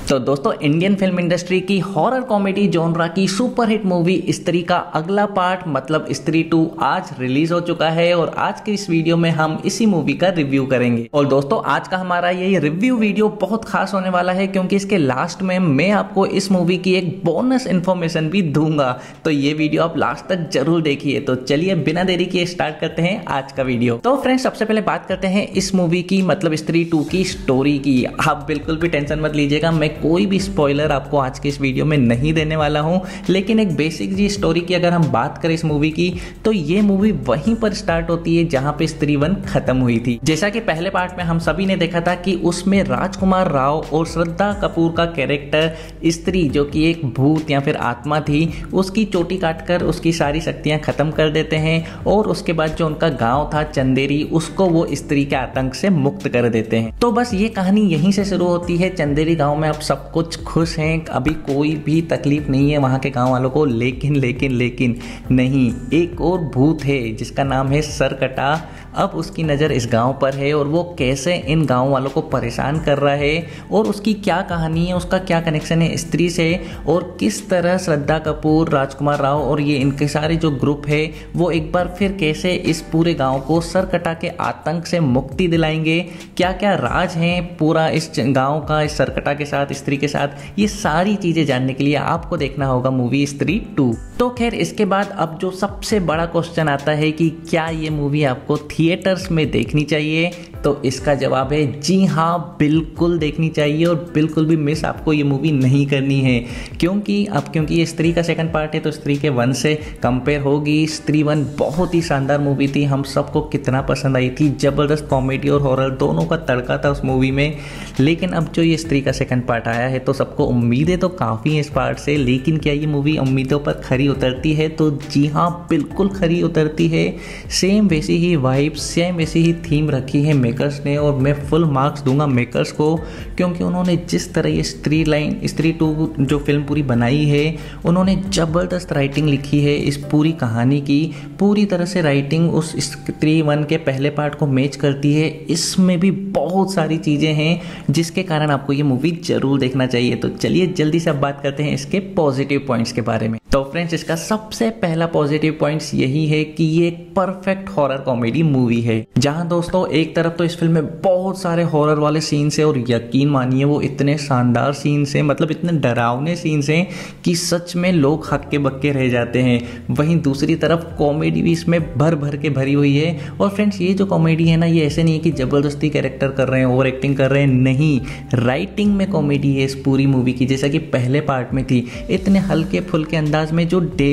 तो दोस्तों Indian film industry की हॉरर कॉमेडी जॉनरा की सुपरहिट मूवी स्त्री का अगला पार्ट मतलब स्त्री 2 आज रिलीज हो चुका है और आज के इस वीडियो में हम इसी मूवी का रिव्यू करेंगे। और दोस्तों आज का हमारा ये रिव्यू वीडियो बहुत खास होने वाला है क्योंकि इसके लास्ट में मैं आपको इस मूवी की एक बोनस इन्फॉर्मेशन भी दूंगा, तो ये वीडियो आप लास्ट तक जरूर देखिए। तो चलिए बिना देरी किए स्टार्ट करते हैं आज का वीडियो। तो फ्रेंड्स सबसे पहले बात करते हैं इस मूवी की मतलब स्त्री 2 की स्टोरी की। आप बिल्कुल भी टेंशन मत लीजिएगा, मैं कोई भी स्पॉइलर आपको आज के इस वीडियो में नहीं देने वाला हूं, लेकिन एक बेसिक जी स्टोरी की अगर हम बात करें इस मूवी की तो ये मूवी वहीं पर स्टार्ट होती है जहां पे स्त्री 1 खत्म हुई थी। जैसा कि पहले पार्ट में हम सभी ने देखा था कि उसमें राजकुमार राव और श्रद्धा कपूर का कैरेक्टर स्त्री जो कि एक भूत या फिर आत्मा थी उसकी चोटी काटकर उसकी सारी शक्तियां खत्म कर देते हैं और उसके बाद जो उनका गांव था चंदेरी उसको वो स्त्री के आतंक से मुक्त कर देते हैं। तो बस ये कहानी यहीं से शुरू होती है। चंदेरी गांव में अब सब कुछ खुश हैं, अभी कोई भी तकलीफ नहीं है वहां के गांव वालों को, लेकिन नहीं, एक और भूत है जिसका नाम है सरकटा। अब उसकी नज़र इस गांव पर है और वो कैसे इन गांव वालों को परेशान कर रहा है और उसकी क्या कहानी है, उसका क्या कनेक्शन है स्त्री से और किस तरह श्रद्धा कपूर, राजकुमार राव और ये इनके सारे जो ग्रुप है वो एक बार फिर कैसे इस पूरे गांव को सरकटा के आतंक से मुक्ति दिलाएंगे, क्या क्या राज हैं पूरा इस गांव का इस सरकटा के साथ, स्त्री के साथ, ये सारी चीज़ें जानने के लिए आपको देखना होगा मूवी स्त्री 2। तो खैर इसके बाद अब जो सबसे बड़ा क्वेश्चन आता है कि क्या ये मूवी आपको थिएटर्स में देखनी चाहिए, तो इसका जवाब है जी हाँ, बिल्कुल देखनी चाहिए और बिल्कुल भी मिस आपको ये मूवी नहीं करनी है। क्योंकि ये स्त्री का सेकंड पार्ट है तो स्त्री के 1 से कंपेयर होगी। स्त्री 1 बहुत ही शानदार मूवी थी, हम सबको कितना पसंद आई थी, जबरदस्त कॉमेडी और हॉरर दोनों का तड़का था उस मूवी में। लेकिन अब जो ये स्त्री का सेकंड पार्ट आया है तो सबको उम्मीदें तो काफ़ी हैं इस पार्ट से, लेकिन क्या ये मूवी उम्मीदों पर खरी उतरती है, तो जी हाँ बिल्कुल खरी उतरती है। सेम वैसी ही वाइब, सेम वैसी ही थीम रखी है मेकर्स ने और मैं फुल मार्क्स दूंगा मेकर्स को क्योंकि उन्होंने जिस तरह ये स्त्री 2 जो फिल्म पूरी बनाई है उन्होंने ज़बरदस्त राइटिंग लिखी है इस पूरी कहानी की। पूरी तरह से राइटिंग उस स्त्री 1 के पहले पार्ट को मैच करती है। इसमें भी बहुत सारी चीज़ें हैं जिसके कारण आपको ये मूवी जरूर देखना चाहिए। तो चलिए जल्दी से अब बात करते हैं इसके पॉजिटिव पॉइंट्स के बारे में। तो फ्रेंड्स इसका सबसे पहला पॉजिटिव पॉइंट्स यही है कि ये एक परफेक्ट हॉरर कॉमेडी मूवी है, जहां दोस्तों एक तरफ तो इस फिल्म में बहुत सारे हॉरर वाले सीन्स हैं और यकीन मानिए वो इतने शानदार सीन्स हैं, मतलब इतने डरावने सीन्स हैं कि सच में लोग हक्के बक्के रह जाते हैं। वहीं दूसरी तरफ कॉमेडी भी इसमें भर भर के भरी हुई है। और फ्रेंड्स ये जो कॉमेडी है ना, ये ऐसे नहीं है कि जबरदस्ती कैरेक्टर कर रहे हैं, ओवर एक्टिंग कर रहे हैं, नहीं, राइटिंग में कॉमेडी है इस पूरी मूवी की। जैसा कि पहले पार्ट में थी, इतने हल्के फुल्के अंदाज में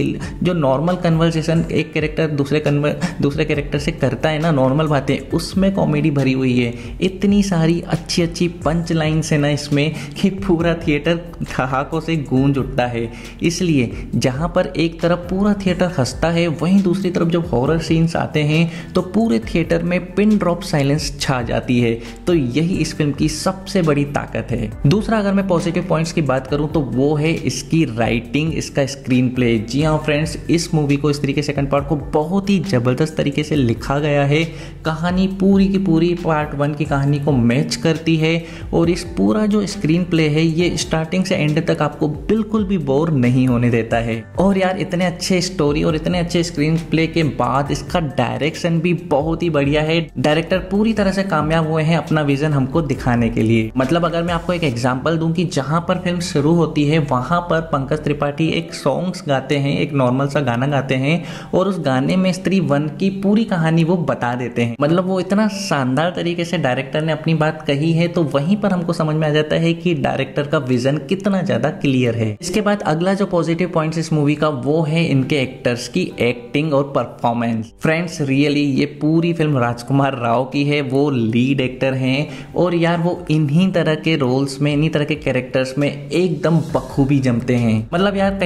जो नॉर्मल कन्वर्सेशन एक कैरेक्टर दूसरे कैरेक्टर से करता है ना, नॉर्मल बातें, उसमें कॉमेडी भरी हुई है। इतनी सारी अच्छी अच्छी पंच लाइन्स है ना इसमें कि पूरा थिएटर ठहाकों से गूंज उठता है। इसलिए जहां पर एक तरफ पूरा थिएटर हंसता है, वहीं दूसरी तरफ जब हॉरर सीन्स आते हैं तो पूरे थिएटर में पिन ड्रॉप साइलेंस छा जाती है। तो यही इस फिल्म की सबसे बड़ी ताकत है। दूसरा अगर मैं पॉजिटिव पॉइंट्स की बात करूं तो वो है इसकी राइटिंग, इसका स्क्रीन प्ले। जी हाँ फ्रेंड्स, इस मूवी को, स्त्री के सेकंड पार्ट को बहुत ही जबरदस्त तरीके से लिखा गया है। कहानी पूरी की पूरी पार्ट 1 की कहानी को मैच करती है और इस पूरा जो स्क्रीन प्ले है ये स्टार्टिंग से एंड तक आपको बिल्कुल भी बोर नहीं होने देता है। और यार इतने अच्छे स्टोरी और इतने अच्छे स्क्रीन प्ले के बाद इसका डायरेक्शन भी बहुत ही बढ़िया है। डायरेक्टर पूरी तरह से कामयाब हुए हैं अपना विजन हमको दिखाने के लिए। मतलब अगर मैं आपको एक एग्जांपल दूं कि जहां पर फिल्म शुरू होती है वहां पर पंकज त्रिपाठी एक सॉन्ग्स गाते हैं, एक नॉर्मल सा गाना गाते हैं और उस गाने में स्त्री 1 की पूरी कहानी वो बता देते हैं। मतलब वो इतना शानदार तरीके से डायरेक्टर ने अपनी बात कही है, तो वहीं पर हमको समझ में आ जाता है कि डायरेक्टर का विजन कितना ज्यादा क्लियर है। इसके बाद अगला जो पॉजिटिव पॉइंट्स इस मूवी का वो है इनके एक्टर्स की एक्टिंग और परफॉर्मेंस। फ्रेंड्स रियली ये पूरी फिल्म राजकुमार राव की है, वो लीड एक्टर हैं और यार वो इन्हीं तरह के रोल्स में, इन्हीं तरह के कैरेक्टर्स में एकदम बखूबी जमते हैं। मतलब यार कई बार एक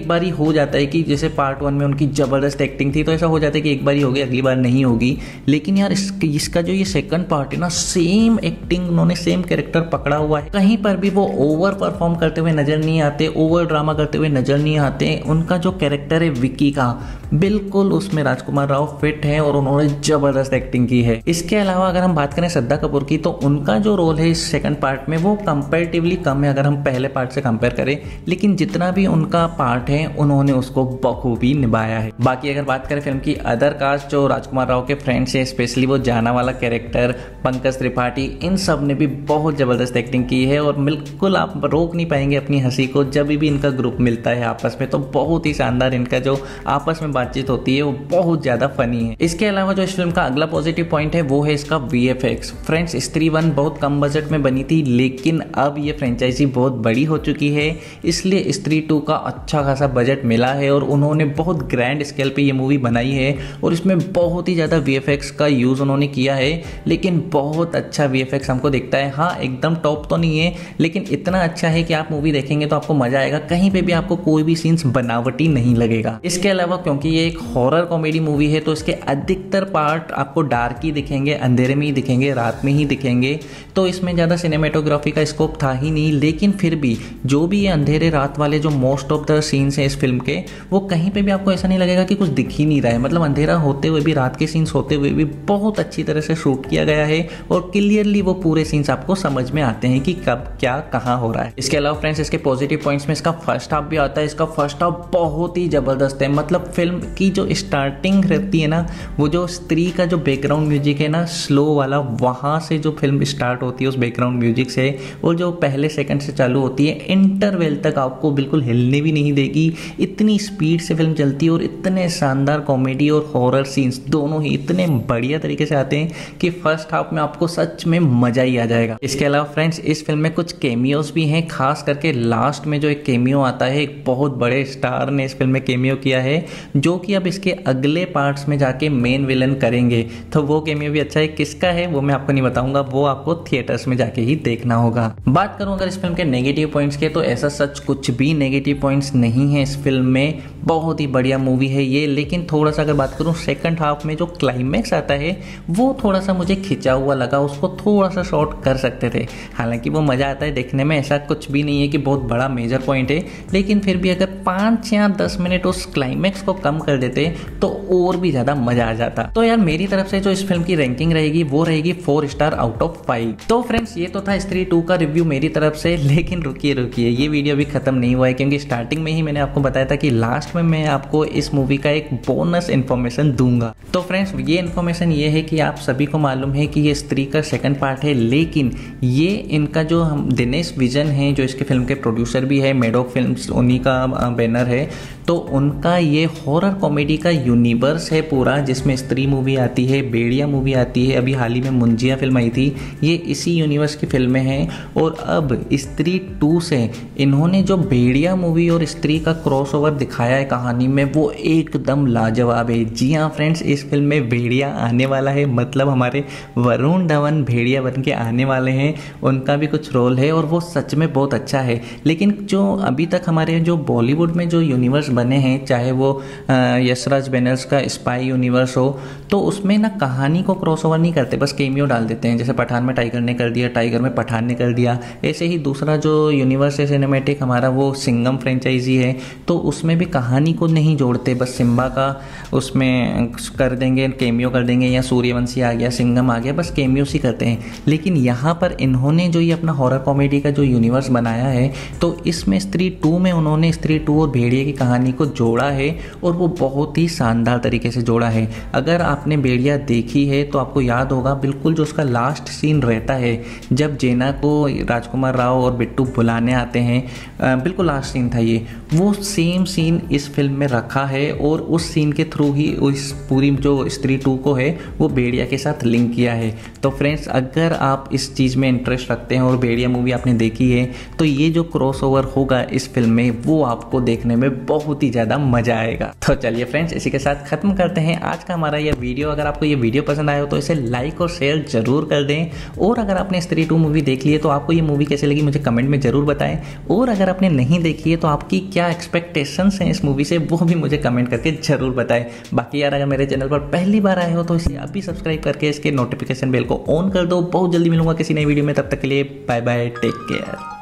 बार ही हो जाता है कि जैसे पार्ट 1 में उनकी ज़बरदस्त एक्टिंग थी, तो ऐसा हो जाता है कि एक बार ही होगी, अगली बार नहीं होगी। लेकिन यार इसका जो ये सेकंड पार्ट है ना, सेम एक्टिंग, उन्होंने सेम कैरेक्टर पकड़ा हुआ है, कहीं पर भी वो ओवर परफॉर्म करते हुए नजर नहीं आते, ओवर ड्रामा करते हुए नजर नहीं आते। उनका जो कैरेक्टर है विक्की का, बिल्कुल उसमें राजकुमार राव फिट है और उन्होंने जबरदस्त एक्टिंग की है। इसके अलावा अगर हम बात करें श्रद्धा कपूर की, तो उनका जो रोल है इस सेकंड पार्ट में वो कंपैरेटिवली कम है अगर हम पहले पार्ट से कंपेयर करें, लेकिन जितना भी उनका पार्ट है उन्होंने उसको बखूबी निभाया है। बाकी अगर बात करें फिल्म की अदर कास्ट, जो राजकुमार राव के फ्रेंड्स हैं, स्पेशली वो जाना वाला कैरेक्टर, पंकज त्रिपाठी, इन सब ने भी बहुत जबरदस्त एक्टिंग की है और बिल्कुल आप रोक नहीं पाएंगे अपनी हंसी को जब भी इनका ग्रुप मिलता है आपस में। तो बहुत ही शानदार इनका जो आपस में बातचीत होती है वो बहुत ज्यादा फनी है। इसके अलावा जो इस फिल्म का अगला पॉजिटिव पॉइंट है वो है इसका VFX। फ्रेंड्स, स्त्री 1 बहुत कम बजट में बनी थी, लेकिन अब ये फ्रेंचाइजी बहुत बड़ी हो चुकी है, इसलिए स्त्री 2 का अच्छा खासा बजट मिला है और उन्होंने बहुत ग्रैंड स्केल पे ये मूवी बनाई है और इसमें बहुत ही ज़्यादा VFX का यूज़ उन्होंने किया है, लेकिन बहुत अच्छा VFX हमको दिखता है। हाँ, एकदम टॉप तो नहीं है, लेकिन इतना अच्छा है कि आप मूवी देखेंगे तो आपको मजा आएगा, कहीं पे भी आपको कोई भी सीन्स बनावटी नहीं लगेगा। इसके अलावा क्योंकि ये एक हॉरर कॉमेडी मूवी है, तो इसके अधिकतर पार्ट आपको डार्क ही दिखेंगे, अंधेरे में ही दिखेंगे, रात में ही दिखेंगे, तो इसमें ज़्यादा सिनेमेटोग्राफी का स्कोप था ही नहीं। लेकिन फिर भी जो भी ये अंधेरे रात वाले जो मोस्ट ऑफ द सीन्स हैं इस फिल्म के, वो कहीं पे भी आपको ऐसा नहीं लगेगा कि कुछ दिख ही नहीं रहा है। मतलब अंधेरा होते हुए भी, रात के सीन्स होते हुए भी बहुत अच्छी तरह से शूट किया गया है और क्लियरली वो पूरे सीन्स आपको समझ में आते हैं कि कब क्या कहाँ हो रहा है। इसके अलावा फ्रेंड्स, इसके पॉजिटिव पॉइंट्स में इसका फर्स्ट हाफ भी आता है। इसका फर्स्ट हाफ बहुत ही जबरदस्त है। मतलब फिल्म की जो स्टार्टिंग रहती है ना, वो जो स्त्री का जो बैकग्राउंड म्यूजिक है ना, स्लो वाला, वहाँ से जो फिल्म स्टार्ट होती है उस बैकग्राउंड म्यूजिक से, और जो पहले सेकंड से चालू होती है, इंटरवल तक आपको बिल्कुल हिलने भी नहीं देगी। इतनी स्पीड से फिल्म चलती है और इतने शानदार कॉमेडी और हॉरर सीन्स दोनों ही इतने बढ़िया तरीके से आते हैं कि फर्स्ट हाफ में आपको सच में मजा ही आ जाएगा। इसके अलावा फ्रेंड्स, इस फिल्म में कुछ केमियोज भी हैं, खास करके लास्ट में जो एक केमियो आता है, एक बहुत बड़े स्टार ने इस फिल्म में केमियो किया है, जो कि अब इसके अगले पार्ट्स में जाके मेन विलन करेंगे। तो वो केमियो भी अच्छा है, किसका है वो मैं आपको नहीं बताऊंगा, वो आपको थिएटर्स में जाके ही देखना होगा। बात करूं अगर इस फिल्म के नेगेटिव पॉइंट्स के, तो ऐसा सच कुछ भी नेगेटिव पॉइंट्स नहीं है इस फिल्म में। बहुत ही बढ़िया मूवी है ये, लेकिन थोड़ा सा अगर बात करूं सेकंड हाफ में जो क्लाइमैक्स आता है वो थोड़ा सा मुझे खिंचा हुआ लगा, उसको थोड़ा सा शॉर्ट कर सकते थे। हालांकि वो मजा आता है देखने में, ऐसा कुछ भी नहीं है कि बहुत बड़ा मेजर पॉइंट है, लेकिन फिर भी अगर 5 या 10 मिनट उस क्लाइमैक्स को कम कर देते तो और भी ज्यादा मजा आ जाता। तो यार मेरी तरफ से जो इस फिल्म की रैंकिंग रहेगी वो रहेगी 4 स्टार आउट ऑफ 5। तो फ्रेंड्स, ये तो था स्त्री 2 का रिव्यू मेरी तरफ से, लेकिन रुकिए ये वीडियो भी खत्म नहीं हुआ है, क्योंकि स्टार्टिंग में ही मैंने आपको बताया था कि लास्ट में मैं आपको इस मूवी का एक बोनस इन्फॉर्मेशन दूंगा। तो फ्रेंड्स, ये इन्फॉर्मेशन ये है कि आप सभी को मालूम है कि ये स्त्री का सेकंड पार्ट है, लेकिन ये इनका जो दिनेश विजन है, जो इसके फिल्म के प्रोड्यूसर भी है, मेडोक फिल्म्स उन्हीं का बैनर है, तो उनका ये हॉरर कॉमेडी का यूनिवर्स है पूरा, जिसमें स्त्री मूवी आती है, भेड़िया मूवी आती है, अभी हाल ही में मुंजिया फिल्म आई थी, ये इसी यूनिवर्स की फिल्में हैं। और अब स्त्री 2 से इन्होंने जो भेड़िया मूवी और स्त्री का क्रॉसओवर दिखाया है कहानी में, वो एकदम लाजवाब है। जी हाँ फ्रेंड्स, इस फिल्म में भेड़िया आने वाला है, मतलब हमारे वरुण धवन भेड़िया बन के आने वाले हैं, उनका भी कुछ रोल है और वो सच में बहुत अच्छा है। लेकिन जो अभी तक हमारे जो बॉलीवुड में जो यूनिवर्स बने हैं, चाहे वो यशराज बैनर्स का स्पाई यूनिवर्स हो, तो उसमें ना कहानी को क्रॉसओवर नहीं करते, बस केमियो डाल देते हैं। जैसे पठान में टाइगर ने कर दिया, टाइगर में पठान ने कर दिया, ऐसे ही दूसरा जो यूनिवर्स है सिनेमैटिक हमारा, वो सिंघम फ्रेंचाइजी है, तो उसमें भी कहानी को नहीं जोड़ते, बस सिम्बा का उसमें कर देंगे, केमियो कर देंगे, या सूर्यवंशी आ गया, सिंघम आ गया, बस केमियो सी करते हैं। लेकिन यहाँ पर इन्होंने जो ये अपना हॉरर कॉमेडी का जो यूनिवर्स बनाया है, तो इसमें स्त्री 2 में उन्होंने स्त्री 2 और भेड़िया की कहानी को जोड़ा है और वो बहुत ही शानदार तरीके से जोड़ा है। अगर आपने भेड़िया देखी है तो आपको याद होगा बिल्कुल जो उसका लास्ट सीन रहता है, जब जेना को राजकुमार राव और बिट्टू बुलाने आते हैं, बिल्कुल लास्ट सीन था ये, वो सेम सीन इस फिल्म में रखा है और उस सीन के थ्रू ही इस पूरी जो स्त्री 2 को है वो भेड़िया के साथ लिंक किया है। तो फ्रेंड्स, अगर आप इस चीज़ में इंटरेस्ट रखते हैं और भेड़िया मूवी आपने देखी है, तो ये जो क्रॉसओवर होगा इस फिल्म में वो आपको देखने में बहुत ही ज़्यादा मजा आएगा। तो चलिए फ्रेंड्स, इसी के साथ खत्म करते हैं आज का हमारा यह वीडियो। वीडियो अगर आपको ये वीडियो पसंद आया हो तो इसे लाइक और शेयर जरूर कर दें। और अगर आपने स्त्री 2 मूवी देख ली है तो आपको ये मूवी कैसे लगी मुझे कमेंट में जरूर बताएं। और अगर आपने नहीं देखी है तो आपकी क्या एक्सपेक्टेशंस हैं इस मूवी से वो भी मुझे कमेंट करके जरूर बताएं। बाकी यार अगर मेरे चैनल पर पहली बार आए हो तो इसे अभी सब्सक्राइब करके इसके नोटिफिकेशन बेल को ऑन कर दो। बहुत जल्दी मिलूंगा किसी नई वीडियो में, तब तक के लिए बाय बाय, टेक केयर।